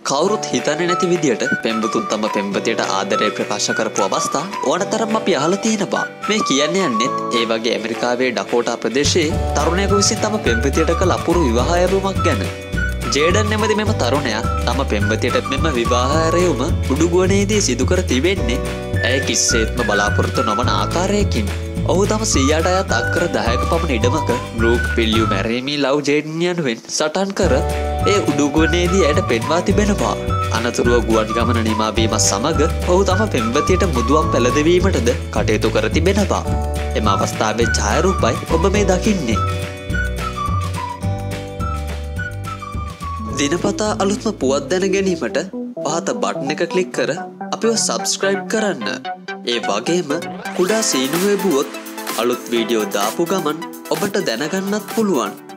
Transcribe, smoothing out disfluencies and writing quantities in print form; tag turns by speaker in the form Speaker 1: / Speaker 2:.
Speaker 1: කවුරුත් හිතන්නේ නැති විදියට පෙම්වතුන් තම පෙම්වතියට ආදරය ප්‍රකාශ කරපු අවස්ථා ඕනතරම් අපි අහලා තියෙනවා. මේ කියන්නේ යන්නේත් ඒ වගේ ඇමරිකාවේ ඩකෝටා ප්‍රදේශයේ තරුණයෙකු විසින් තම පෙම්වතියට කළ අපූර්ව විවාහ ඇරයුමක් ගැන. ජේඩන් නැමැති මෙම තරුණයා තම පෙම්වතියට මෙම විවාහ ඇරයුම උඩුගුවනේදී සිදු කර තිබෙන්නේ ඇය කිසිසේත්ම බලාපොරොත්තු නොවන ආකාරයකින්. ඔහු තම සීයාට අයත් අක්කර 10ක පමණ ඉඩමක බ්‍රූක් will you marry me love ජේඩන් යනුවෙන් සටන් කර ඒ උඩුගුවනේදී ඇයට පෙන්වා තිබෙනවා. අනතුරුව ගුවන් ගමන නිමා වීම සමග ඔහු තම පෙම්වතියට මුදුවක් පැළඳවීමටද කටයුතු කර තිබෙනවා. එම අවස්ථාවේ ඡායාරූපයි ඔබ මේ දකින්නේ. දිනපතා අලුත්ම පුවත් දැන ගැනීමට පහත බටන් එක ක්ලික් කර අපිව සබ්ස්ක්‍රයිබ් කරන්න. ඒ වගේම කුඩා සීනුව ලැබුවොත් අලුත් වීඩියෝ දාපු ගමන් ඔබට දැනගන්නත් පුළුවන්.